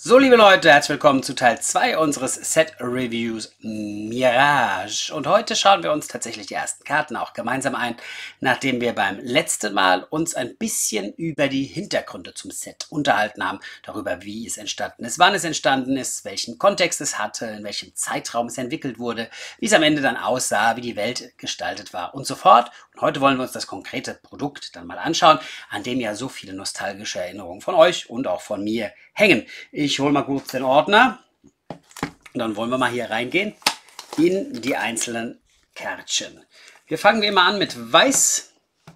So, liebe Leute, herzlich willkommen zu Teil 2 unseres Set-Reviews Mirage. Und heute schauen wir uns tatsächlich die ersten Karten auch gemeinsam ein, nachdem wir beim letzten Mal uns ein bisschen über die Hintergründe zum Set unterhalten haben, darüber, wie es entstanden ist, wann es entstanden ist, welchen Kontext es hatte, in welchem Zeitraum es entwickelt wurde, wie es am Ende dann aussah, wie die Welt gestaltet war und so fort. Und heute wollen wir uns das konkrete Produkt dann mal anschauen, an dem ja so viele nostalgische Erinnerungen von euch und auch von mir hängen. Ich hole mal kurz den Ordner und dann wollen wir mal hier reingehen in die einzelnen Kärtchen. Wir fangen wie immer an mit Weiß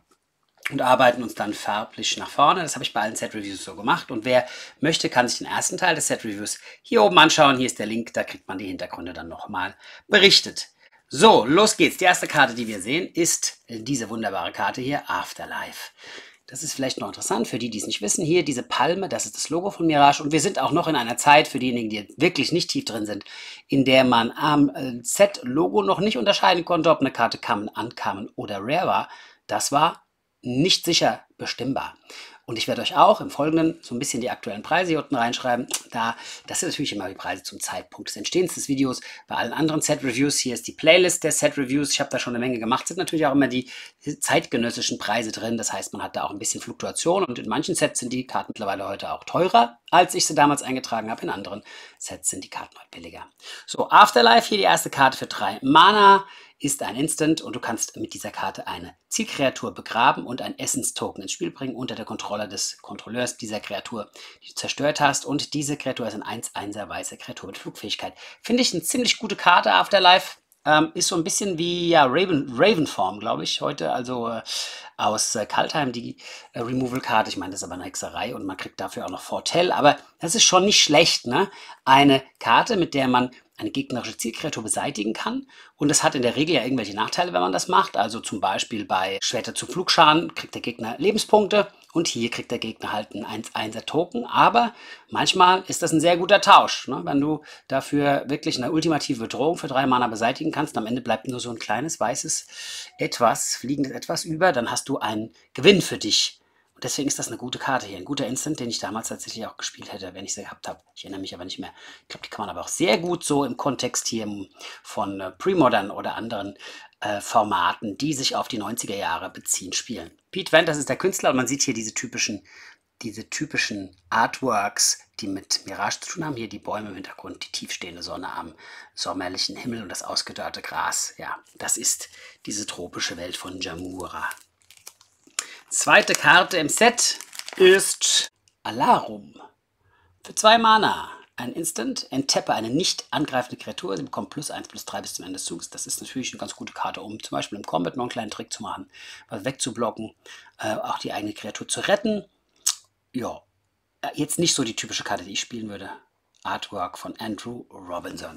und arbeiten uns dann farblich nach vorne. Das habe ich bei allen Set-Reviews so gemacht. Und wer möchte, kann sich den ersten Teil des Set-Reviews hier oben anschauen. Hier ist der Link, da kriegt man die Hintergründe dann nochmal berichtet. So, los geht's. Die erste Karte, die wir sehen, ist diese wunderbare Karte hier, Afterlife. Das ist vielleicht noch interessant für die, die es nicht wissen. Hier diese Palme, das ist das Logo von Mirage. Und wir sind auch noch in einer Zeit, für diejenigen, die wirklich nicht tief drin sind, in der man am Set-Logo noch nicht unterscheiden konnte, ob eine Karte Common, Uncommon oder Rare war. Das war nicht sicher bestimmbar. Und ich werde euch auch im Folgenden so ein bisschen die aktuellen Preise hier unten reinschreiben. Das sind natürlich immer die Preise zum Zeitpunkt des Entstehens des Videos. Bei allen anderen Set-Reviews, hier ist die Playlist der Set-Reviews. Ich habe da schon eine Menge gemacht. Sind natürlich auch immer die zeitgenössischen Preise drin. Das heißt, man hat da auch ein bisschen Fluktuation. Und in manchen Sets sind die Karten mittlerweile heute auch teurer, als ich sie damals eingetragen habe. In anderen Sets sind die Karten heute billiger. So, Afterlife, hier die erste Karte für 3 Mana. Ist ein Instant und du kannst mit dieser Karte eine Zielkreatur begraben und ein Essence-Token ins Spiel bringen unter der Kontrolle des Kontrolleurs dieser Kreatur, die du zerstört hast. Und diese Kreatur ist ein 1/1er weiße Kreatur mit Flugfähigkeit. Finde ich eine ziemlich gute Karte, Afterlife. Ist so ein bisschen wie ja, Ravenform, glaube ich, heute, also aus Kaldheim, die Removal-Karte. Ich meine, das ist aber eine Hexerei und man kriegt dafür auch noch Vorteil, aber das ist schon nicht schlecht, ne? Eine Karte, mit der man eine gegnerische Zielkreatur beseitigen kann. Und das hat in der Regel ja irgendwelche Nachteile, wenn man das macht. Also zum Beispiel bei Schwerter zu Pflugschaden kriegt der Gegner Lebenspunkte und hier kriegt der Gegner halt einen 1/1er Token. Aber manchmal ist das ein sehr guter Tausch, ne? Wenn du dafür wirklich eine ultimative Bedrohung für 3 Mana beseitigen kannst. Am Ende bleibt nur so ein kleines weißes Etwas, fliegendes Etwas über. Dann hast du einen Gewinn für dich. Deswegen ist das eine gute Karte hier, ein guter Instant, den ich damals tatsächlich auch gespielt hätte, wenn ich sie gehabt habe. Ich erinnere mich aber nicht mehr. Ich glaube, die kann man aber auch sehr gut so im Kontext hier von Premodern oder anderen Formaten, die sich auf die 90er Jahre beziehen, spielen. Pete Wenters ist der Künstler und man sieht hier diese typischen Artworks, die mit Mirage zu tun haben. Hier die Bäume im Hintergrund, die tiefstehende Sonne am sommerlichen Himmel und das ausgedörrte Gras. Ja, das ist diese tropische Welt von Jamura. Zweite Karte im Set ist Alarum. Für 2 Mana. Ein Instant. Enttappe eine nicht angreifende Kreatur. Sie bekommt +1/+3 bis zum Ende des Zuges. Das ist natürlich eine ganz gute Karte, um zum Beispiel im Combat noch einen kleinen Trick zu machen, was wegzublocken, auch die eigene Kreatur zu retten. Ja, jetzt nicht so die typische Karte, die ich spielen würde. Artwork von Andrew Robinson.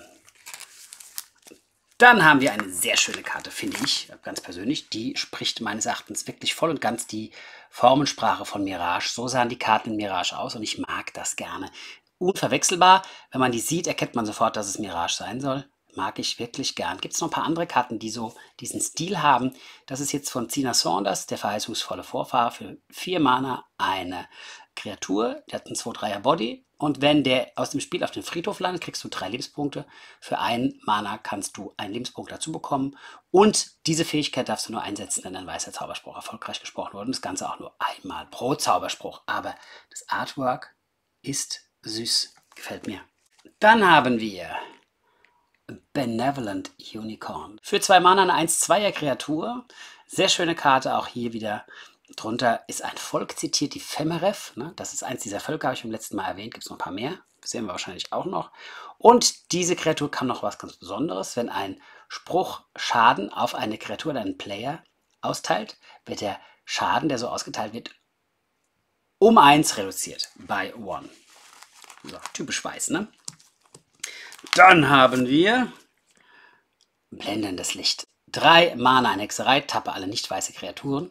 Dann haben wir eine sehr schöne Karte, finde ich, ganz persönlich. Die spricht meines Erachtens wirklich voll und ganz die Formensprache von Mirage. So sahen die Karten in Mirage aus und ich mag das gerne. Unverwechselbar, wenn man die sieht, erkennt man sofort, dass es Mirage sein soll. Mag ich wirklich gern. Gibt es noch ein paar andere Karten, die so diesen Stil haben? Das ist jetzt von Zina Saunders, der verheißungsvolle Vorfahre, für 4 Mana eine Kreatur. Der hat einen 2/3er Body. Und wenn der aus dem Spiel auf den Friedhof landet, kriegst du 3 Lebenspunkte. Für 1 Mana kannst du einen Lebenspunkt dazu bekommen. Und diese Fähigkeit darfst du nur einsetzen, wenn ein weißer Zauberspruch erfolgreich gesprochen wurde. Und das Ganze auch nur einmal pro Zauberspruch. Aber das Artwork ist süß. Gefällt mir. Dann haben wir Benevolent Unicorn. Für 2 Mana eine 1/2er Kreatur. Sehr schöne Karte, auch hier wieder. Drunter ist ein Volk zitiert, die Femeref. Ne? Das ist eins dieser Völker, habe ich beim letzten Mal erwähnt. Gibt es noch ein paar mehr. Das sehen wir wahrscheinlich auch noch. Und diese Kreatur kann noch was ganz Besonderes. Wenn ein Spruch Schaden auf eine Kreatur oder einen Player austeilt, wird der Schaden, der so ausgeteilt wird, um 1 reduziert. By 1. So, typisch weiß, ne? Dann haben wir blendendes Licht. 3 Mana, eine Hexerei, tappe alle nicht weiße Kreaturen.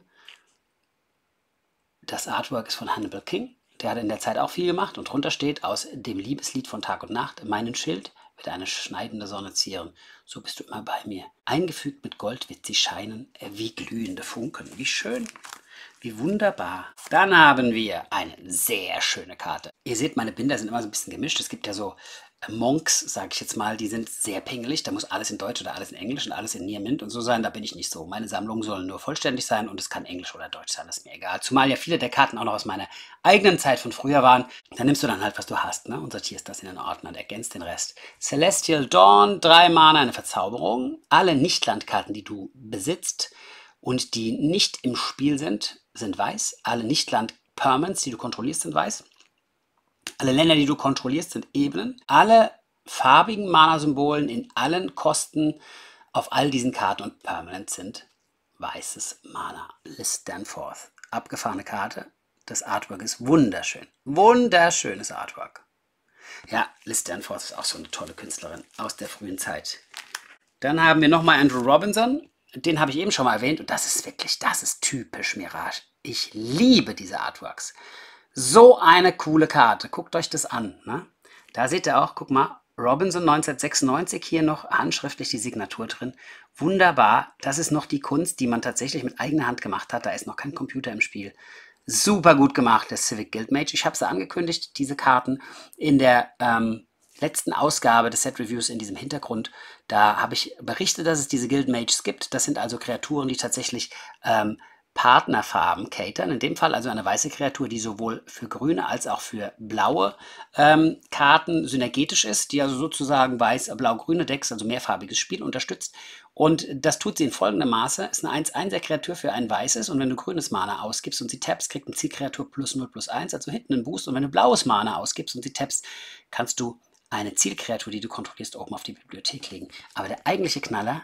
Das Artwork ist von Hannibal King. Der hat in der Zeit auch viel gemacht und drunter steht: Aus dem Liebeslied von Tag und Nacht, meinen Schild wird eine schneidende Sonne zieren. So bist du immer bei mir. Eingefügt mit Gold wird sie scheinen wie glühende Funken. Wie schön Wie wunderbar. Dann haben wir eine sehr schöne Karte. Ihr seht, meine Binder sind immer so ein bisschen gemischt. Es gibt ja so Monks, sage ich jetzt mal, die sind sehr pingelig. Da muss alles in Deutsch oder alles in Englisch und alles in Near Mint und so sein. Da bin ich nicht so. Meine Sammlungen sollen nur vollständig sein und es kann Englisch oder Deutsch sein. Das ist mir egal. Zumal ja viele der Karten auch noch aus meiner eigenen Zeit von früher waren. Dann nimmst du dann halt, was du hast, ne? Und sortierst das in den Ordner und ergänzt den Rest. Celestial Dawn, 3 Mana, eine Verzauberung. Alle Nichtlandkarten, die du besitzt und die nicht im Spiel sind, sind weiß. Alle Nichtland-Permanents, die du kontrollierst, sind weiß. Alle Länder, die du kontrollierst, sind Ebenen. Alle farbigen Mana-Symbolen in allen Kosten auf all diesen Karten und Permanents sind weißes Mana. List Danforth. Abgefahrene Karte. Das Artwork ist wunderschön. Wunderschönes Artwork. Ja, Liz Danforth ist auch so eine tolle Künstlerin aus der frühen Zeit. Dann haben wir nochmal Andrew Robinson. Den habe ich eben schon mal erwähnt und das ist wirklich, das ist typisch Mirage. Ich liebe diese Artworks. So eine coole Karte. Guckt euch das an. Ne? Da seht ihr auch, guck mal, Robinson 1996, hier noch handschriftlich die Signatur drin. Wunderbar. Das ist noch die Kunst, die man tatsächlich mit eigener Hand gemacht hat. Da ist noch kein Computer im Spiel. Super gut gemacht, der Civic Guild Mage. Ich habe sie angekündigt, diese Karten, in der letzten Ausgabe des Set Reviews in diesem Hintergrund. Da habe ich berichtet, dass es diese Guild Mages gibt. Das sind also Kreaturen, die tatsächlich Partnerfarben catern. In dem Fall also eine weiße Kreatur, die sowohl für grüne als auch für blaue Karten synergetisch ist, die also sozusagen weiß-blau-grüne Decks, also mehrfarbiges Spiel unterstützt. Und das tut sie in folgendem Maße. Ist eine 1-1er Kreatur für ein weißes und wenn du grünes Mana ausgibst und sie tappst, kriegt eine Zielkreatur +0/+1, also hinten einen Boost. Und wenn du blaues Mana ausgibst und sie tappst, kannst du eine Zielkreatur, die du kontrollierst, oben auf die Bibliothek legen. Aber der eigentliche Knaller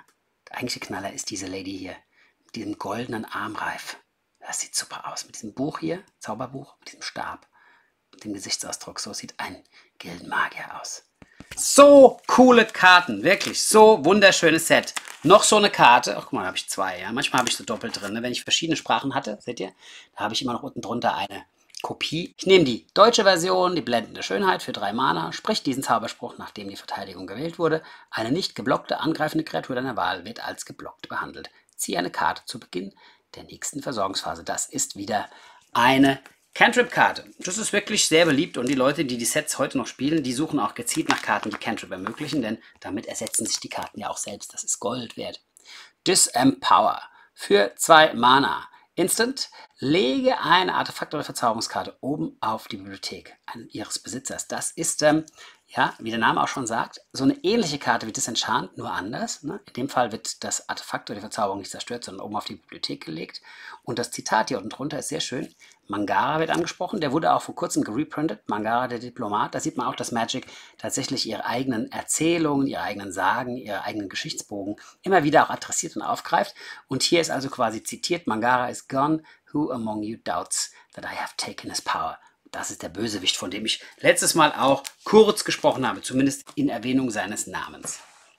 ist diese Lady hier. Mit diesem goldenen Armreif. Das sieht super aus. Mit diesem Buch hier, Zauberbuch, mit diesem Stab, mit dem Gesichtsausdruck. So sieht ein Gildenmagier aus. So coole Karten, wirklich. So wunderschönes Set. Noch so eine Karte. Ach, guck mal, da habe ich zwei. Ja. Manchmal habe ich so doppelt drin. Ne? Wenn ich verschiedene Sprachen hatte, seht ihr, da habe ich immer noch unten drunter eine Kopie. Ich nehme die deutsche Version, die blendende Schönheit für 3 Mana, spricht diesen Zauberspruch, nachdem die Verteidigung gewählt wurde. Eine nicht geblockte, angreifende Kreatur deiner Wahl wird als geblockt behandelt. Ziehe eine Karte zu Beginn der nächsten Versorgungsphase. Das ist wieder eine Cantrip-Karte. Das ist wirklich sehr beliebt und die Leute, die die Sets heute noch spielen, die suchen auch gezielt nach Karten, die Cantrip ermöglichen, denn damit ersetzen sich die Karten ja auch selbst. Das ist Gold wert. Disempower für 2 Mana. Instant, lege eine Artefakt- oder Verzauberungskarte oben auf die Bibliothek ihres Besitzers. Das ist, ja, wie der Name auch schon sagt, so eine ähnliche Karte wie Disenchant, nur anders. Ne? In dem Fall wird das Artefakt oder die Verzauberung nicht zerstört, sondern oben auf die Bibliothek gelegt. Und das Zitat hier unten drunter ist sehr schön. Mangara wird angesprochen, der wurde auch vor kurzem gereprintet. Mangara, der Diplomat. Da sieht man auch, dass Magic tatsächlich ihre eigenen Erzählungen, ihre eigenen Sagen, ihre eigenen Geschichtsbogen immer wieder auch adressiert und aufgreift. Und hier ist also quasi zitiert, Mangara is gone, who among you doubts that I have taken his power? Das ist der Bösewicht, von dem ich letztes Mal auch kurz gesprochen habe, zumindest in Erwähnung seines Namens.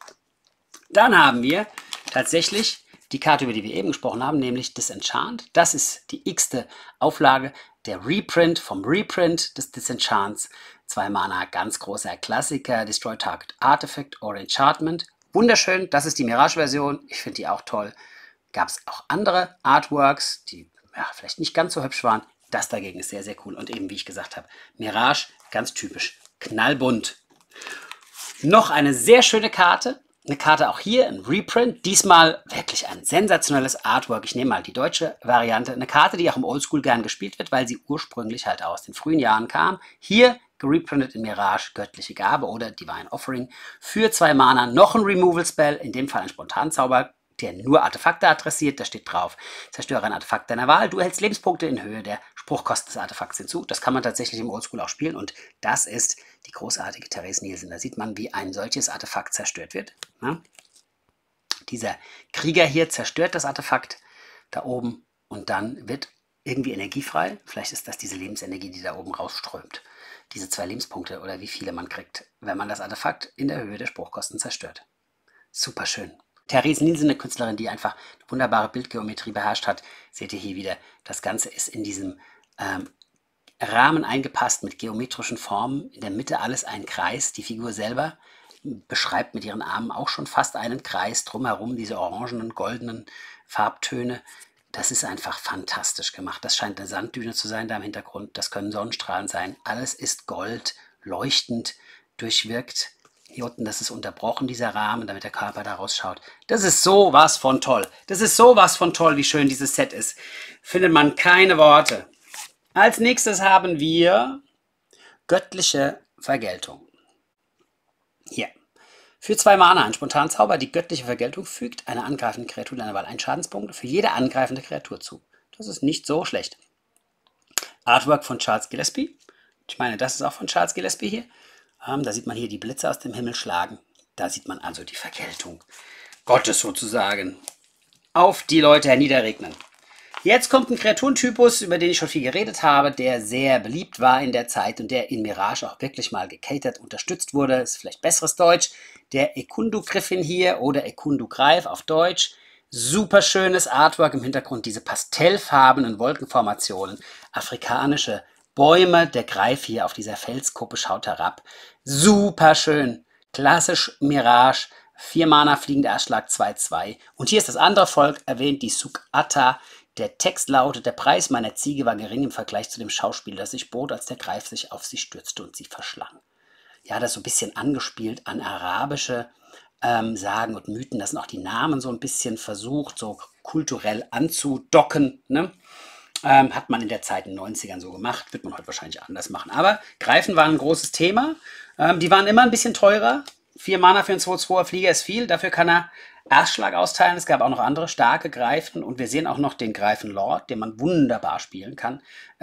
Dann haben wir tatsächlich die Karte, über die wir eben gesprochen haben, nämlich Disenchant. Das ist die x-te Auflage, der Reprint vom Reprint des Disenchants. 2 Mana, ganz großer Klassiker, Destroy Target Artifact or Enchantment. Wunderschön, das ist die Mirage-Version, ich finde die auch toll. Gab es auch andere Artworks, die ja, vielleicht nicht ganz so hübsch waren. Das dagegen ist sehr, sehr cool. Und eben, wie ich gesagt habe, Mirage, ganz typisch, knallbunt. Noch eine sehr schöne Karte. Eine Karte auch hier, ein Reprint. Diesmal wirklich ein sensationelles Artwork. Ich nehme mal die deutsche Variante. Eine Karte, die auch im Oldschool gern gespielt wird, weil sie ursprünglich halt aus den frühen Jahren kam. Hier gereprintet in Mirage, göttliche Gabe oder Divine Offering. Für 2 Mana noch ein Removal Spell, in dem Fall ein Spontanzauber, der nur Artefakte adressiert. Da steht drauf, zerstöre ein Artefakt deiner Wahl. Du hältst Lebenspunkte in Höhe der Spruchkosten des Artefakts hinzu. Das kann man tatsächlich im Oldschool auch spielen und das ist die großartige Therese Nielsen. Da sieht man, wie ein solches Artefakt zerstört wird. Ja? Dieser Krieger hier zerstört das Artefakt da oben und dann wird irgendwie Energie frei. Vielleicht ist das diese Lebensenergie, die da oben rausströmt. Diese 2 Lebenspunkte oder wie viele man kriegt, wenn man das Artefakt in der Höhe der Spruchkosten zerstört. Super schön. Therese Nielsen, eine Künstlerin, die einfach eine wunderbare Bildgeometrie beherrscht hat. Seht ihr hier wieder, das Ganze ist in diesem Rahmen eingepasst mit geometrischen Formen. In der Mitte alles ein Kreis. Die Figur selber beschreibt mit ihren Armen auch schon fast einen Kreis. Drumherum diese orangenen, goldenen Farbtöne. Das ist einfach fantastisch gemacht. Das scheint eine Sanddüne zu sein da im Hintergrund. Das können Sonnenstrahlen sein. Alles ist Gold, leuchtend, durchwirkt. Hier unten, das ist unterbrochen, dieser Rahmen, damit der Körper da rausschaut. Das ist sowas von toll. Das ist sowas von toll, wie schön dieses Set ist. Findet man keine Worte. Als nächstes haben wir göttliche Vergeltung. Hier. Für 2 Mana ein Spontanzauber. Die göttliche Vergeltung fügt einer angreifenden Kreatur deiner Wahl einen Schadenspunkt für jede angreifende Kreatur zu. Das ist nicht so schlecht. Artwork von Charles Gillespie. Ich meine, das ist auch von Charles Gillespie hier. Da sieht man hier die Blitze aus dem Himmel schlagen. Da sieht man also die Vergeltung Gottes sozusagen auf die Leute herniederregnen. Jetzt kommt ein Kreaturentypus, über den ich schon viel geredet habe, der sehr beliebt war in der Zeit und der in Mirage auch wirklich mal gecatert, unterstützt wurde. Ist vielleicht besseres Deutsch. Der Ekundu-Griffin hier oder Ekundu-Greif auf Deutsch. Super schönes Artwork im Hintergrund, diese pastellfarbenen Wolkenformationen, afrikanische Bäume, der Greif hier auf dieser Felskuppe schaut herab. Super schön. Klassisch Mirage. 4 Mana, fliegender Erstschlag, 2/2. Und hier ist das andere Volk erwähnt, die Sukata. Der Text lautet: Der Preis meiner Ziege war gering im Vergleich zu dem Schauspiel, das sich bot, als der Greif sich auf sie stürzte und sie verschlang. Ja, das ist so ein bisschen angespielt an arabische Sagen und Mythen. Das sind auch die Namen so ein bisschen versucht, so kulturell anzudocken, ne? Hat man in der Zeit in den 90ern so gemacht, wird man heute wahrscheinlich anders machen. Aber Greifen waren ein großes Thema. Die waren immer ein bisschen teurer. 4 Mana für einen 2/2er Flieger ist viel. Dafür kann er Erstschlag austeilen. Es gab auch noch andere starke Greifen. Und wir sehen auch noch den Greifen Lord, den man wunderbar spielen kann.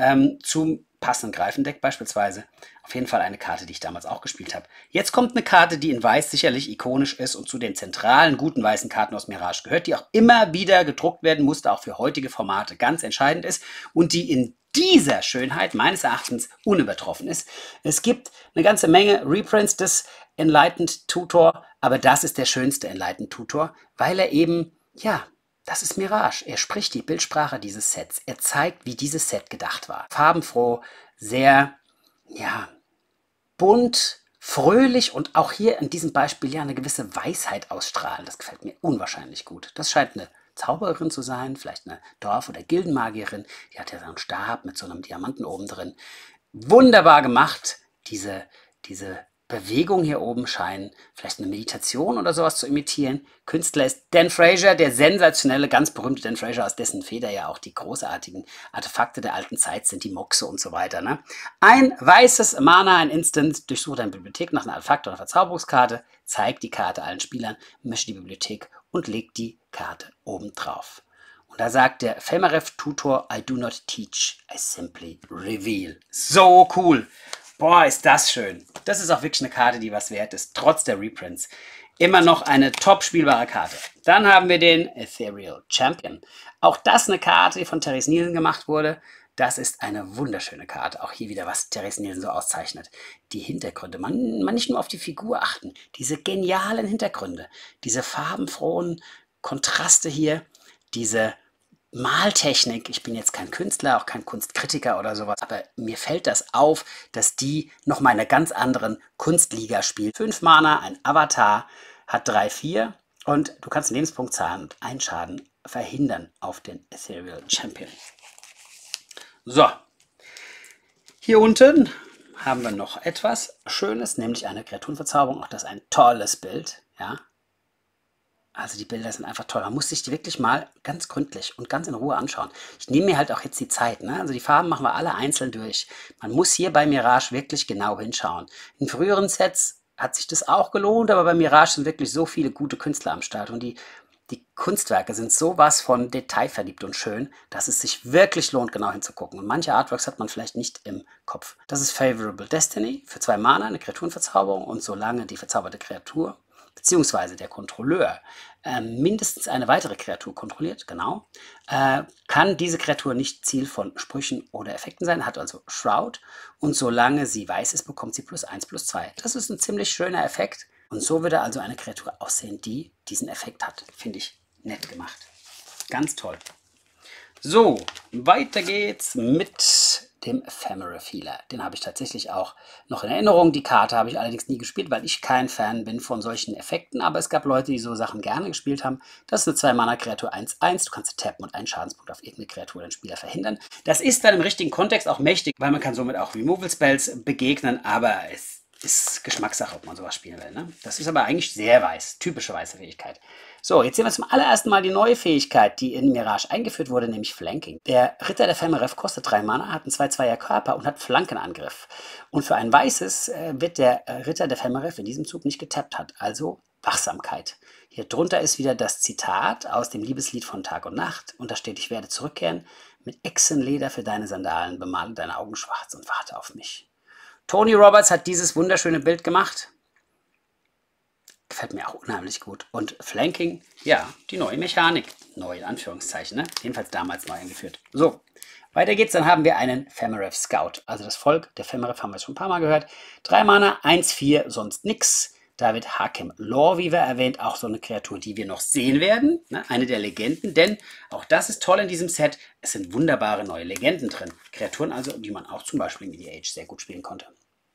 Zum passenden Greifendeck beispielsweise. Auf jeden Fall eine Karte, die ich damals auch gespielt habe. Jetzt kommt eine Karte, die in Weiß sicherlich ikonisch ist und zu den zentralen guten weißen Karten aus Mirage gehört, die auch immer wieder gedruckt werden musste, auch für heutige Formate ganz entscheidend ist und die in dieser Schönheit meines Erachtens unübertroffen ist. Es gibt eine ganze Menge Reprints des Enlightened Tutor, aber das ist der schönste Enlightened Tutor, weil er eben, ja, das ist Mirage. Er spricht die Bildsprache dieses Sets. Er zeigt, wie dieses Set gedacht war. Farbenfroh, sehr, ja, bunt, fröhlich und auch hier in diesem Beispiel ja eine gewisse Weisheit ausstrahlen. Das gefällt mir unwahrscheinlich gut. Das scheint eine Zaubererin zu sein, vielleicht eine Dorf- oder Gildenmagierin. Die hat ja so einen Stab mit so einem Diamanten oben drin. Wunderbar gemacht, diese Bewegung hier oben scheinen vielleicht eine Meditation oder sowas zu imitieren. Künstler ist Dan Fraser, der sensationelle, ganz berühmte Dan Fraser, aus dessen Feder ja auch die großartigen Artefakte der alten Zeit sind, die Moxe und so weiter. Ne? Ein weißes Mana, ein Instant, durchsuche deine Bibliothek nach einer Artefakt- oder Verzauberungskarte, zeigt die Karte allen Spielern, mische die Bibliothek und legt die Karte oben drauf. Und da sagt der Femeref Tutor: I do not teach, I simply reveal. So cool. Boah, ist das schön. Das ist auch wirklich eine Karte, die was wert ist, trotz der Reprints. Immer noch eine top spielbare Karte. Dann haben wir den Ethereal Champion. Auch das eine Karte, die von Therese Nielsen gemacht wurde. Das ist eine wunderschöne Karte. Auch hier wieder, was Therese Nielsen so auszeichnet. Die Hintergründe. Man nicht nur auf die Figur achten. Diese genialen Hintergründe. Diese farbenfrohen Kontraste hier. Diese Maltechnik, ich bin jetzt kein Künstler, auch kein Kunstkritiker oder sowas, aber mir fällt das auf, dass die nochmal in einer ganz anderen Kunstliga spielt. 5 Mana, ein Avatar, hat 3/4 und du kannst einen Lebenspunkt zahlen und einen Schaden verhindern auf den Ethereal Champion. So, hier unten haben wir noch etwas Schönes, nämlich eine Kreaturenverzauberung. Auch das ist ein tolles Bild, ja. Also die Bilder sind einfach toll. Man muss sich die wirklich mal ganz gründlich und ganz in Ruhe anschauen. Ich nehme mir halt auch jetzt die Zeit. Ne? Also die Farben machen wir alle einzeln durch. Man muss hier bei Mirage wirklich genau hinschauen. In früheren Sets hat sich das auch gelohnt, aber bei Mirage sind wirklich so viele gute Künstler am Start. Und die Kunstwerke sind sowas von detailverliebt und schön, dass es sich wirklich lohnt, genau hinzugucken. Und manche Artworks hat man vielleicht nicht im Kopf. Das ist Favorable Destiny für 2 Mana, eine Kreaturenverzauberung. Und solange die verzauberte Kreatur beziehungsweise der Kontrolleur mindestens eine weitere Kreatur kontrolliert, genau, kann diese Kreatur nicht Ziel von Sprüchen oder Effekten sein, hat also Shroud und solange sie weiß ist, bekommt sie +1/+2. Das ist ein ziemlich schöner Effekt und so würde also eine Kreatur aussehen, die diesen Effekt hat. Finde ich nett gemacht. Ganz toll. So, weiter geht's mit dem Ephemeral Healer. Den habe ich tatsächlich auch noch in Erinnerung. Die Karte habe ich allerdings nie gespielt, weil ich kein Fan bin von solchen Effekten. Aber es gab Leute, die so Sachen gerne gespielt haben. Das ist eine 2-Mana-Kreatur 1/1. Du kannst tappen und einen Schadenspunkt auf irgendeine Kreatur oder einen Spieler verhindern. Das ist dann im richtigen Kontext auch mächtig, weil man kann somit auch Removal-Spells begegnen. Aber es ist Geschmackssache, ob man sowas spielen will. Ne? Das ist aber eigentlich sehr weiß. Typische weiße Fähigkeit. So, jetzt sehen wir zum allerersten Mal die neue Fähigkeit, die in Mirage eingeführt wurde, nämlich Flanking. Der Ritter der Femeref kostet 3 Mana, hat einen 2/2er Körper und hat Flankenangriff. Und für ein weißes wird der Ritter der Femeref in diesem Zug nicht getappt hat, also Wachsamkeit. Hier drunter ist wieder das Zitat aus dem Liebeslied von Tag und Nacht und da steht: Ich werde zurückkehren, mit Echsenleder für deine Sandalen, bemale deine Augen schwarz und warte auf mich. Tony Roberts hat dieses wunderschöne Bild gemacht. Gefällt mir auch unheimlich gut. Und Flanking, ja, die neue Mechanik. Neu in Anführungszeichen, ne? Jedenfalls damals neu eingeführt. So, weiter geht's. Dann haben wir einen Femeref Scout. Also das Volk der Femeref haben wir schon ein paar Mal gehört. 3 Mana, 1/4, sonst nix. Da wird Hakim Loreweaver erwähnt, auch so eine Kreatur, die wir noch sehen werden. Ne? Eine der Legenden, denn auch das ist toll in diesem Set. Es sind wunderbare neue Legenden drin. Kreaturen also, die man auch zum Beispiel in EDH sehr gut spielen konnte.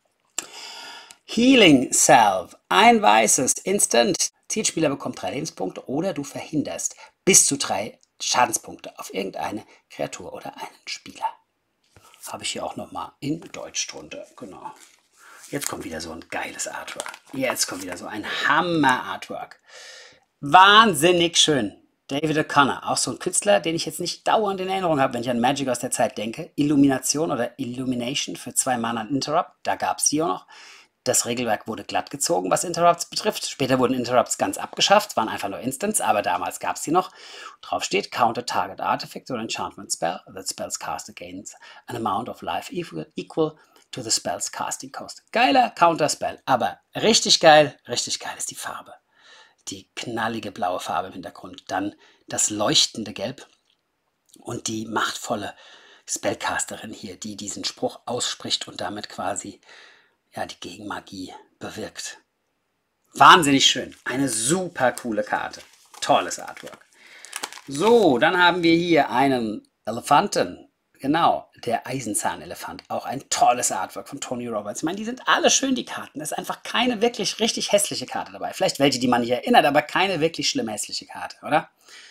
Healing Salve, ein weißes Instant. Zielspieler bekommt 3 Lebenspunkte oder du verhinderst bis zu 3 Schadenspunkte auf irgendeine Kreatur oder einen Spieler. Habe ich hier auch nochmal in Deutsch drunter. Genau. Jetzt kommt wieder so ein geiles Artwork. Jetzt kommt wieder so ein Hammer-Artwork. Wahnsinnig schön. David O'Connor, auch so ein Künstler, den ich jetzt nicht dauernd in Erinnerung habe, wenn ich an Magic aus der Zeit denke. Illumination oder Illumination für 2 Mana Interrupt, da gab es die auch noch. Das Regelwerk wurde glatt gezogen, was Interrupts betrifft. Später wurden Interrupts ganz abgeschafft, waren einfach nur Instants, aber damals gab es die noch. Drauf steht: Counter Target Artifact or Enchantment Spell that spells cast against an amount of life equal to the spell's casting cost. Geiler Counter-Spell, aber richtig geil ist die Farbe. Die knallige blaue Farbe im Hintergrund, dann das leuchtende Gelb und die machtvolle Spellcasterin hier, die diesen Spruch ausspricht und damit quasi ja, die Gegenmagie bewirkt. Wahnsinnig schön. Eine super coole Karte. Tolles Artwork. So, dann haben wir hier einen Elefanten. Genau, der Eisenzahnelefant. Auch ein tolles Artwork von Tony Roberts. Ich meine, die sind alle schön, die Karten. Es ist einfach keine wirklich richtig hässliche Karte dabei. Vielleicht welche, die man nicht erinnert, aber keine wirklich schlimm hässliche Karte, oder?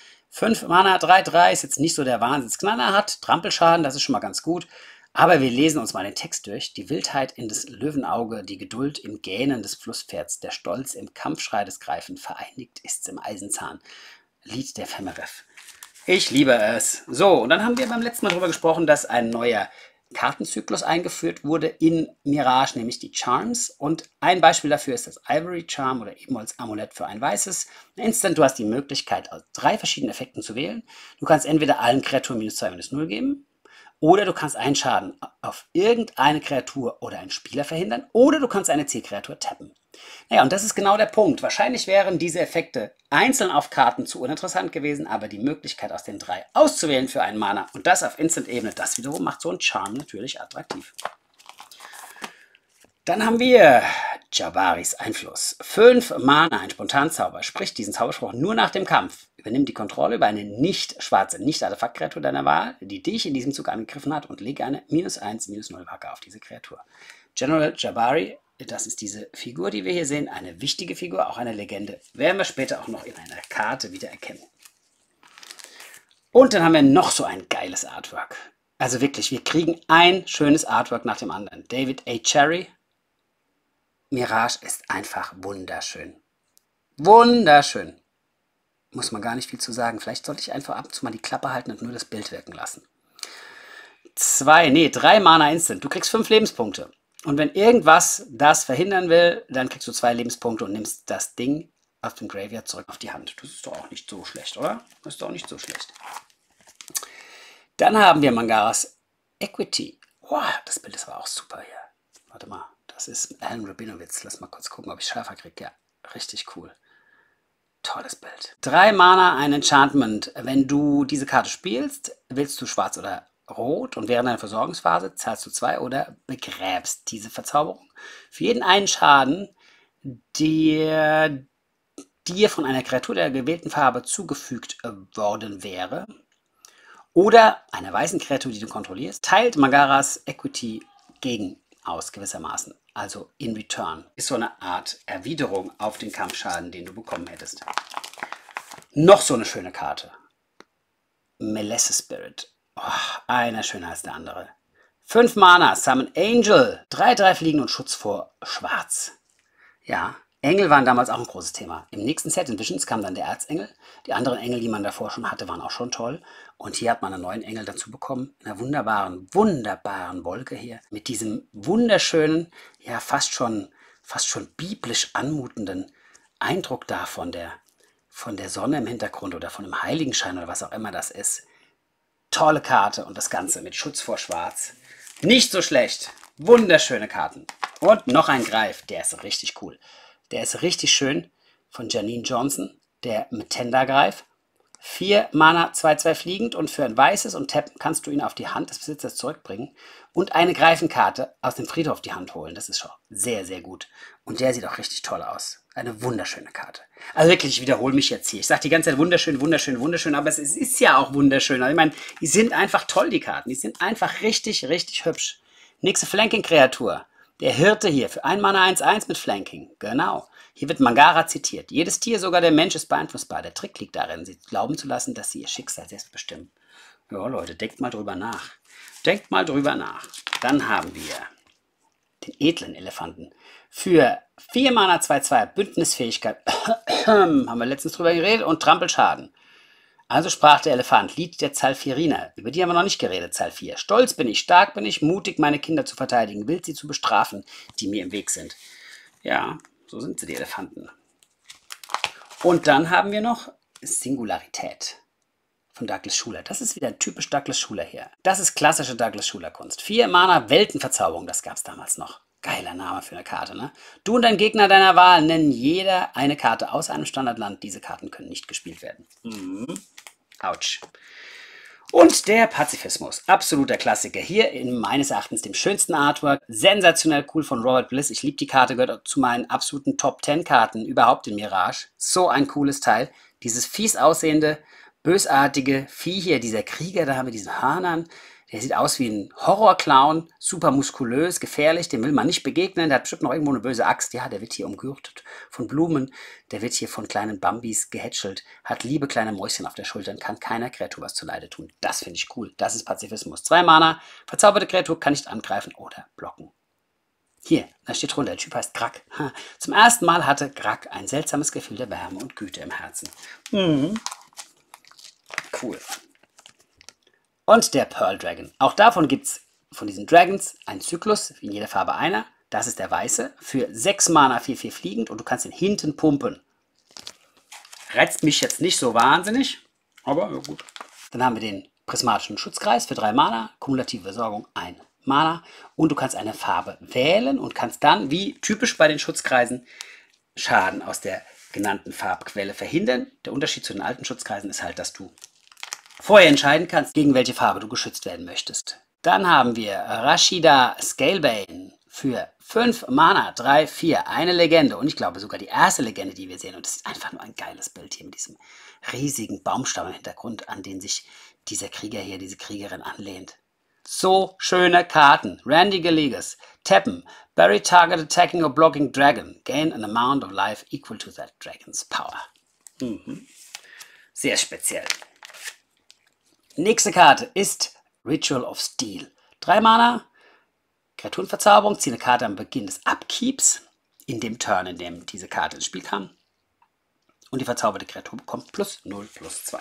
5 Mana, 3/3 ist jetzt nicht so der Wahnsinnsknaller, hat Trampelschaden, das ist schon mal ganz gut. Aber wir lesen uns mal den Text durch. Die Wildheit in des Löwenauge, die Geduld im Gähnen des Flusspferds, der Stolz im Kampfschrei des Greifen, vereinigt ist's im Eisenzahn. Lied der Femeref. Ich liebe es. So, und dann haben wir beim letzten Mal darüber gesprochen, dass ein neuer Kartenzyklus eingeführt wurde in Mirage, nämlich die Charms. Und ein Beispiel dafür ist das Ivory Charm oder Ebenholz Amulett für ein weißes. Instant, du hast die Möglichkeit, aus 3 verschiedenen Effekten zu wählen. Du kannst entweder allen Kreaturen -2, -0 geben. Oder du kannst einen Schaden auf irgendeine Kreatur oder einen Spieler verhindern. Oder du kannst eine Zielkreatur tappen. Naja, und das ist genau der Punkt. Wahrscheinlich wären diese Effekte einzeln auf Karten zu uninteressant gewesen, aber die Möglichkeit aus den 3 auszuwählen für einen Mana und das auf Instant-Ebene, das wiederum macht so einen Charm natürlich attraktiv. Dann haben wir Jabaris Einfluss. 5 Mana, ein Spontanzauber. Spricht diesen Zauberspruch nur nach dem Kampf. Übernimm die Kontrolle über eine nicht schwarze, nicht-Artefakt-Kreatur deiner Wahl, die dich in diesem Zug angegriffen hat und lege eine -1, -0 Marker auf diese Kreatur. General Jabari, das ist diese Figur, die wir hier sehen. Eine wichtige Figur, auch eine Legende. Werden wir später auch noch in einer Karte wieder erkennen. Und dann haben wir noch so ein geiles Artwork. Also wirklich, wir kriegen ein schönes Artwork nach dem anderen. David A. Cherry. Mirage ist einfach wunderschön. Wunderschön. Muss man gar nicht viel zu sagen. Vielleicht sollte ich einfach ab und zu mal die Klappe halten und nur das Bild wirken lassen. 3 Mana Instant. Du kriegst 5 Lebenspunkte. Und wenn irgendwas das verhindern will, dann kriegst du 2 Lebenspunkte und nimmst das Ding aus dem Graveyard zurück auf die Hand. Das ist doch auch nicht so schlecht, oder? Das ist doch nicht so schlecht. Dann haben wir Mangaras Equity. Wow, das Bild ist aber auch super hier. Warte mal. Das ist Alan Rabinowitz. Lass mal kurz gucken, ob ich schärfer kriege. Ja, richtig cool. Tolles Bild. 3 Mana, ein Enchantment. Wenn du diese Karte spielst, wählst du schwarz oder rot und während deiner Versorgungsphase zahlst du 2 oder begräbst diese Verzauberung. Für jeden einen Schaden, der dir von einer Kreatur der gewählten Farbe zugefügt worden wäre. oder einer weißen Kreatur, die du kontrollierst, teilt Magaras Equity gegen aus gewissermaßen. Also in return. Ist so eine Art Erwiderung auf den Kampfschaden, den du bekommen hättest. Noch so eine schöne Karte. Maleficent Spirit. Oh, einer schöner als der andere. 5 Mana, Summon Angel. 3/3 Fliegen und Schutz vor Schwarz. Ja, Engel waren damals auch ein großes Thema. Im nächsten Set in Visions kam dann der Erzengel. Die anderen Engel, die man davor schon hatte, waren auch schon toll. Und hier hat man einen neuen Engel dazu bekommen. In einer wunderbaren, wunderbaren Wolke hier. Mit diesem wunderschönen, ja fast schon biblisch anmutenden Eindruck da von der Sonne im Hintergrund oder von einem Heiligenschein oder was auch immer das ist. Tolle Karte und das Ganze mit Schutz vor Schwarz. Nicht so schlecht. Wunderschöne Karten. Und noch ein Greif, der ist richtig cool. Der ist richtig schön von Janine Johnson, der Metenda-Greif. 4 Mana, 2/2 fliegend und für ein weißes und tappen kannst du ihn auf die Hand des Besitzers zurückbringen und eine Greifenkarte aus dem Friedhof die Hand holen. Das ist schon sehr, sehr gut. Und der sieht auch richtig toll aus. Eine wunderschöne Karte. Also wirklich, ich wiederhole mich jetzt hier. Ich sage die ganze Zeit wunderschön, wunderschön, wunderschön, aber es ist ja auch wunderschön. Also ich meine, die sind einfach toll, die Karten. Die sind einfach richtig, richtig hübsch. Nächste Flanking-Kreatur. Der Hirte hier für 1 Mana 1/1 mit Flanking. Genau. Hier wird Mangara zitiert. Jedes Tier, sogar der Mensch, ist beeinflussbar. Der Trick liegt darin, sie glauben zu lassen, dass sie ihr Schicksal selbst bestimmen. Ja, Leute, denkt mal drüber nach. Denkt mal drüber nach. Dann haben wir den edlen Elefanten. Für 4 Mana 2/2 Bündnisfähigkeit. Haben wir letztens drüber geredet. Und Trampelschaden. Also sprach der Elefant, Lied der Zalfiriner. Über die haben wir noch nicht geredet, Zalfir. Stolz bin ich, stark bin ich, mutig meine Kinder zu verteidigen, wild sie zu bestrafen, die mir im Weg sind. Ja, so sind sie, die Elefanten. Und dann haben wir noch Singularität von Douglas Schuler. Das ist wieder typisch Douglas Schuler hier. Das ist klassische Douglas Schuler Kunst. 4 Mana Weltenverzauberung, das gab es damals noch. Geiler Name für eine Karte, ne? Du und dein Gegner deiner Wahl nennen jeder eine Karte aus einem Standardland. Diese Karten können nicht gespielt werden. Autsch. Und der Pazifismus, absoluter Klassiker. Hier in meines Erachtens dem schönsten Artwork. Sensationell cool von Robert Bliss. Ich liebe die Karte, gehört zu meinen absoluten Top 10 Karten überhaupt in Mirage. So ein cooles Teil. Dieses fies aussehende, bösartige Vieh hier, dieser Krieger da mit diesen Hörnern. Der sieht aus wie ein Horrorclown, super muskulös, gefährlich, dem will man nicht begegnen. Der hat bestimmt noch irgendwo eine böse Axt. Ja, der wird hier umgürtet von Blumen, der wird hier von kleinen Bambis gehätschelt, hat liebe kleine Mäuschen auf der Schulter, kann keiner Kreatur was zuleide tun. Das finde ich cool. Das ist Pazifismus. 2 Mana, verzauberte Kreatur kann nicht angreifen oder blocken. Hier, da steht drunter, der Typ heißt Grak. Zum ersten Mal hatte Grak ein seltsames Gefühl der Wärme und Güte im Herzen. Cool. Und der Pearl Dragon. Auch davon gibt es von diesen Dragons einen Zyklus, in jeder Farbe einer. Das ist der weiße. Für 6 Mana 4/4 fliegend und du kannst ihn hinten pumpen. Reizt mich jetzt nicht so wahnsinnig, aber ja, gut. Dann haben wir den prismatischen Schutzkreis für 3 Mana, kumulative Versorgung 1 Mana und du kannst eine Farbe wählen und kannst dann, wie typisch bei den Schutzkreisen, Schaden aus der genannten Farbquelle verhindern. Der Unterschied zu den alten Schutzkreisen ist halt, dass du vorher entscheiden kannst, gegen welche Farbe du geschützt werden möchtest. Dann haben wir Rashida Scalebane für 5 Mana, 3/4, eine Legende und ich glaube sogar die erste Legende, die wir sehen. Und es ist einfach nur ein geiles Bild hier mit diesem riesigen Baumstamm im Hintergrund, an den sich dieser Krieger hier, diese Kriegerin anlehnt. So schöne Karten. Randy Galegas. Tappen. Bury target attacking or blocking dragon. Gain an amount of life equal to that dragon's power. Sehr speziell. Nächste Karte ist Ritual of Steel. 3 Mana, Kreaturenverzauberung, ziehe eine Karte am Beginn des Upkeeps, in dem Turn, in dem diese Karte ins Spiel kam. Und die verzauberte Kreatur bekommt +0/+2.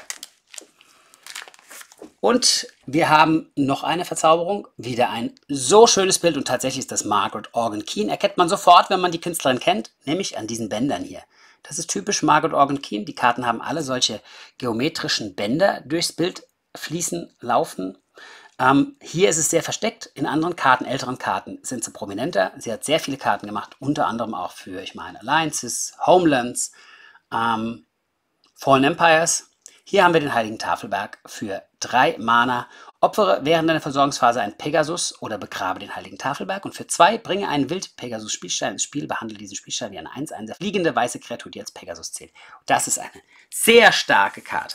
Und wir haben noch eine Verzauberung, wieder ein so schönes Bild und tatsächlich ist das Margaret Organ Keen. Erkennt man sofort, wenn man die Künstlerin kennt, nämlich an diesen Bändern hier. Das ist typisch Margaret Organ Keen. Die Karten haben alle solche geometrischen Bänder durchs Bild fließen, laufen. Hier ist es sehr versteckt. In anderen Karten, älteren Karten, sind sie prominenter. Sie hat sehr viele Karten gemacht, unter anderem auch für, ich meine, Alliances, Homelands, Fallen Empires. Hier haben wir den Heiligen Tafelberg für 3 Mana. Opfere während deiner Versorgungsphase einen Pegasus oder begrabe den Heiligen Tafelberg. Und für 2 bringe einen Wild-Pegasus-Spielstein ins Spiel. Behandle diesen Spielstein wie eine 1/1 fliegende weiße Kreatur, die als Pegasus zählt. Das ist eine sehr starke Karte.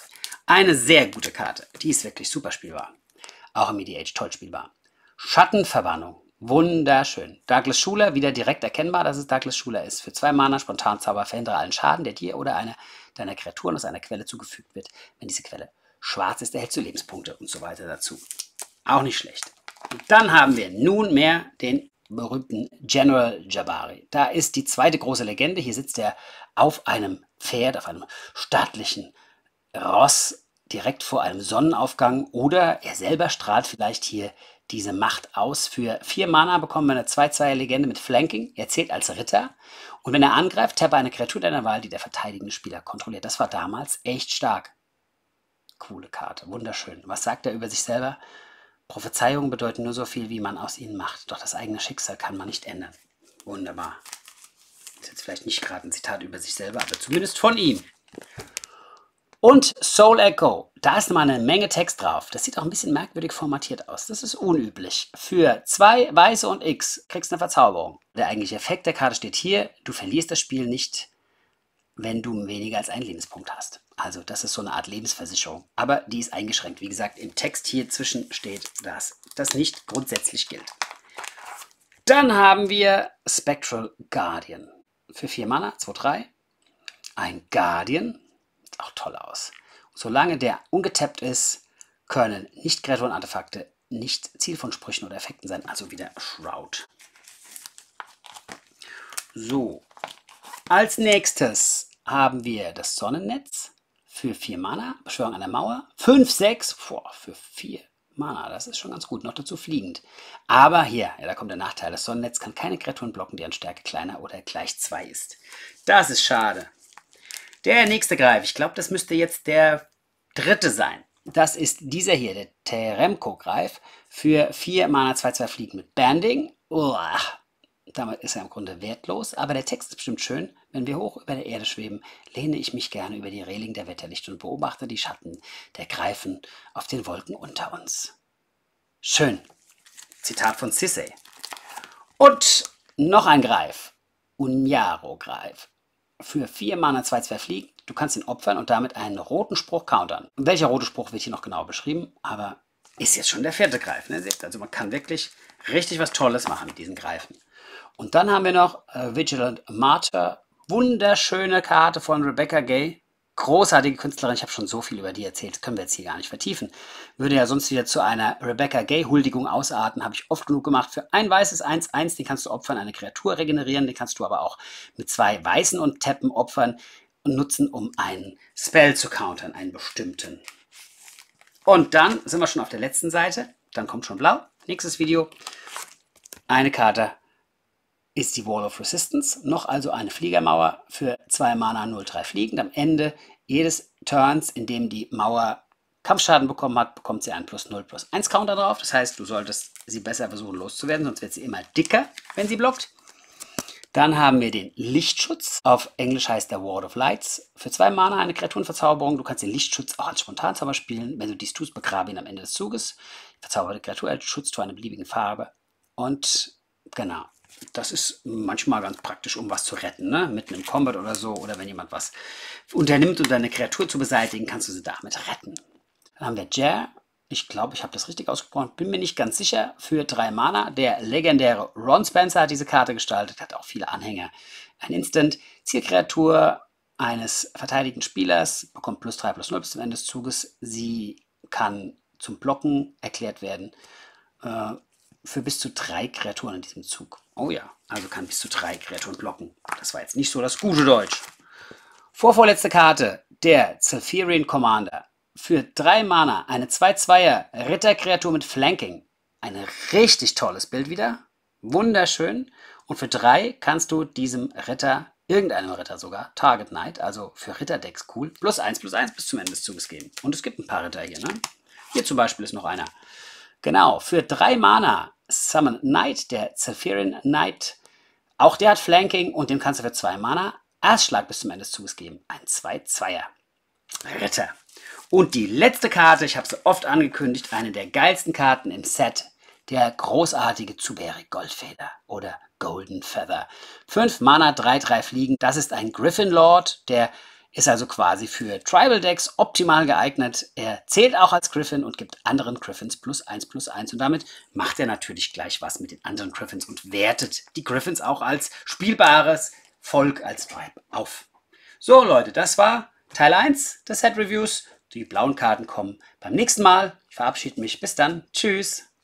Eine sehr gute Karte. Die ist wirklich super spielbar. Auch im EDH toll spielbar. Schattenverbannung. Wunderschön. Douglas Schuler, wieder direkt erkennbar, dass es Douglas Schuler ist. Für 2 Mana, Spontanzauber, verhindere allen Schaden, der dir oder einer deiner Kreaturen aus einer Quelle zugefügt wird. Wenn diese Quelle schwarz ist, erhältst du Lebenspunkte und so weiter dazu. Auch nicht schlecht. Und dann haben wir nunmehr den berühmten General Jabari. Da ist die zweite große Legende. Hier sitzt er auf einem Pferd, auf einem stattlichen Ross, direkt vor einem Sonnenaufgang, oder er selber strahlt vielleicht hier diese Macht aus. Für 4 Mana bekommen wir eine 2/2er-Legende mit Flanking. Er zählt als Ritter. Und wenn er angreift, tappe eine Kreatur deiner Wahl, die der verteidigende Spieler kontrolliert. Das war damals echt stark. Coole Karte, wunderschön. Was sagt er über sich selber? Prophezeiungen bedeuten nur so viel, wie man aus ihnen macht. Doch das eigene Schicksal kann man nicht ändern. Wunderbar. Ist jetzt vielleicht nicht gerade ein Zitat über sich selber, aber zumindest von ihm. Und Soul Echo, da ist mal eine Menge Text drauf. Das sieht auch ein bisschen merkwürdig formatiert aus. Das ist unüblich. Für 2 Weiße und X kriegst du eine Verzauberung. Der eigentliche Effekt der Karte steht hier. Du verlierst das Spiel nicht, wenn du weniger als einen Lebenspunkt hast. Also das ist so eine Art Lebensversicherung. Aber die ist eingeschränkt. Wie gesagt, im Text hier zwischen steht, dass das nicht grundsätzlich gilt. Dann haben wir Spectral Guardian. Für 4 Mana, 2/3. Ein Guardian. Sieht auch toll aus. Solange der ungetappt ist, können Nicht-Kreaturen-Artefakte nicht Ziel von Sprüchen oder Effekten sein. Also wieder Shroud. So. Als nächstes haben wir das Sonnennetz für 4 Mana, Beschwörung an der Mauer, 5/6, für 4 Mana, das ist schon ganz gut, noch dazu fliegend. Aber hier, ja, da kommt der Nachteil, das Sonnennetz kann keine Kreaturen blocken, deren Stärke kleiner oder gleich 2 ist. Das ist schade. Der nächste Greif, ich glaube, das müsste jetzt der 3. sein. Das ist dieser hier, der Teremko-Greif, für 4 Mana, 2/2 fliegen mit Banding. Uah. Damit ist er im Grunde wertlos, aber der Text ist bestimmt schön. Wenn wir hoch über der Erde schweben, lehne ich mich gerne über die Reling der Wetterlicht und beobachte die Schatten der Greifen auf den Wolken unter uns. Schön. Zitat von Sisay. Und noch ein Greif. Unyaro-Greif. Für 4 Mana 2/2 fliegen. Du kannst ihn opfern und damit einen roten Spruch countern. Und welcher rote Spruch wird hier noch genau beschrieben, aber ist jetzt schon der 4. Greif. Ne? Also man kann wirklich richtig was Tolles machen mit diesen Greifen. Und dann haben wir noch Vigilant Martyr. Wunderschöne Karte von Rebecca Gay. Großartige Künstlerin. Ich habe schon so viel über die erzählt. Das können wir jetzt hier gar nicht vertiefen. Würde ja sonst wieder zu einer Rebecca Gay-Huldigung ausarten. Habe ich oft genug gemacht. Für ein weißes 1/1, den kannst du opfern, eine Kreatur regenerieren. Den kannst du aber auch mit 2 weißen und tappen opfern und nutzen, um einen Spell zu countern, einen bestimmten. Und dann sind wir schon auf der letzten Seite. Dann kommt schon blau. Nächstes Video. Eine Karte ist die Wall of Resistance, noch also eine Fliegermauer für 2 Mana 0/3 fliegend. Am Ende jedes Turns, in dem die Mauer Kampfschaden bekommen hat, bekommt sie einen +0/+1 Counter drauf. Das heißt, du solltest sie besser versuchen loszuwerden, sonst wird sie immer dicker, wenn sie blockt. Dann haben wir den Lichtschutz. Auf Englisch heißt der Ward of Lights. Für 2 Mana eine Kreaturenverzauberung. Du kannst den Lichtschutz auch als Spontanzauber spielen. Wenn du dies tust, begrabe ihn am Ende des Zuges. Verzauberte Kreatur als Schutz zu einer beliebigen Farbe. Und genau. Das ist manchmal ganz praktisch, um was zu retten, ne? Mitten im Combat oder so. Oder wenn jemand was unternimmt, um deine Kreatur zu beseitigen, kannst du sie damit retten. Dann haben wir Jer. Ich glaube, ich habe das richtig ausgesprochen. Bin mir nicht ganz sicher. Für 3 Mana. Der legendäre Ron Spencer hat diese Karte gestaltet. Hat auch viele Anhänger. Ein Instant. Zielkreatur eines verteidigten Spielers bekommt +3/+0 bis zum Ende des Zuges. Sie kann zum Blocken erklärt werden. Für bis zu 3 Kreaturen in diesem Zug. Oh ja, also kann bis zu 3 Kreaturen blocken. Das war jetzt nicht so das gute Deutsch. Vorvorletzte Karte, der Zephyrian Commander. Für 3 Mana eine 2/2er Ritterkreatur mit Flanking. Ein richtig tolles Bild wieder. Wunderschön. Und für 3 kannst du diesem Ritter, irgendeinem Ritter sogar, Target Knight, also für Ritterdecks cool, +1/+1 bis zum Ende des Zuges geben. Und es gibt ein paar Ritter hier, ne? Hier zum Beispiel ist noch einer. Genau, für 3 Mana Summon Knight, der Zephyrian Knight. Auch der hat Flanking und dem kannst du für 2 Mana Erstschlag bis zum Ende des Zuges geben. Ein 2/2er Ritter. Und die letzte Karte, ich habe sie oft angekündigt, eine der geilsten Karten im Set, der großartige Zuberi Goldfeder oder Golden Feather. 5 Mana, 3/3 fliegen. Das ist ein Griffin Lord, der Ist also quasi für Tribal Decks optimal geeignet. Er zählt auch als Griffin und gibt anderen Griffins +1/+1. Und damit macht er natürlich gleich was mit den anderen Griffins und wertet die Griffins auch als spielbares Volk, als Tribe auf. So Leute, das war Teil 1 des Set Reviews. Die blauen Karten kommen beim nächsten Mal. Ich verabschiede mich. Bis dann. Tschüss.